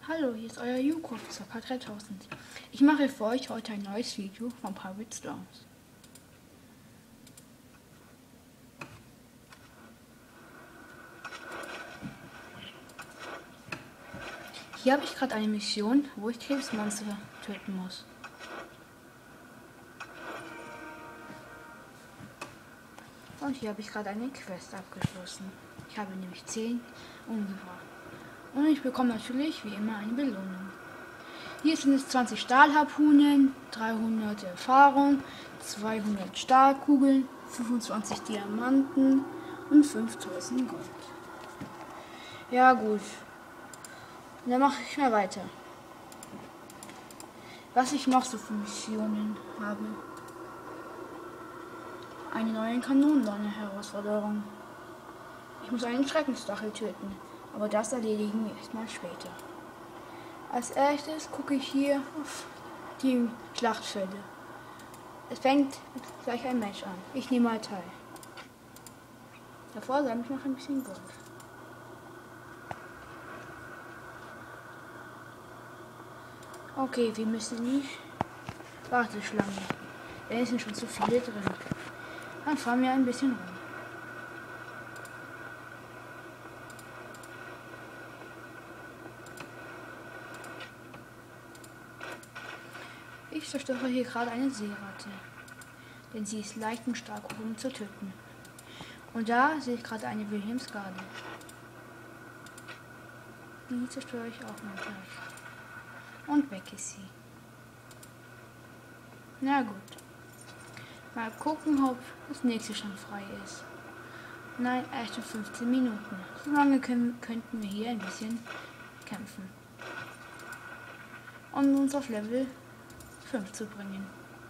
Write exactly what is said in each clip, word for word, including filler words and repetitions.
Hallo, hier ist euer Yuko-Zocker dreitausend. Ich mache für euch heute ein neues Video von Pirate Storms. Hier habe ich gerade eine Mission, wo ich Krebsmonster töten muss. Und hier habe ich gerade eine Quest abgeschlossen. Ich habe nämlich zehn umgebracht. Und ich bekomme natürlich wie immer eine Belohnung. Hier sind es zwanzig Stahlharpunen, dreihundert Erfahrung, zweihundert Stahlkugeln, fünfundzwanzig Diamanten und fünftausend Gold. Ja gut, und dann mache ich mal weiter. Was ich noch so für Missionen habe. Eine neue Kanonendonner-Herausforderung. Ich muss einen Schreckensstachel töten, aber das erledigen wir erstmal später. Als erstes gucke ich hier auf die Schlachtfelder. Es fängt gleich ein Match an. Ich nehme mal teil. Davor sammle ich noch ein bisschen Gold. Okay, wir müssen in die Warteschlange. Denn es sind schon zu viele drin. Dann fahren wir ein bisschen rum. Ich zerstöre hier gerade eine Seeratte, denn sie ist leicht und stark, um zu töten. Und da sehe ich gerade eine Wilhelmsgarde. Die zerstöre ich auch mal gleich. Und weg ist sie. Na gut. Mal gucken, ob das nächste schon frei ist. Nein, erst in fünfzehn Minuten. So lange können, könnten wir hier ein bisschen kämpfen. Um uns auf Level fünf zu bringen.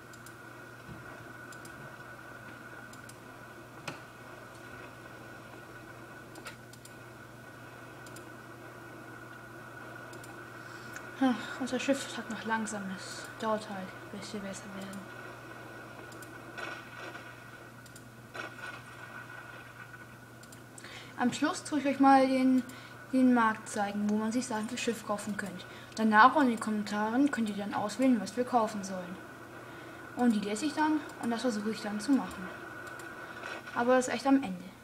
Ach, unser Schiff hat noch langsames. Dauert halt, bis wir besser werden. Am Schluss tue ich euch mal den, den Markt zeigen, wo man sich Sachen fürs Schiff kaufen könnt. Danach in den Kommentaren könnt ihr dann auswählen, was wir kaufen sollen. Und die lese ich dann und das versuche ich dann zu machen. Aber das ist echt am Ende.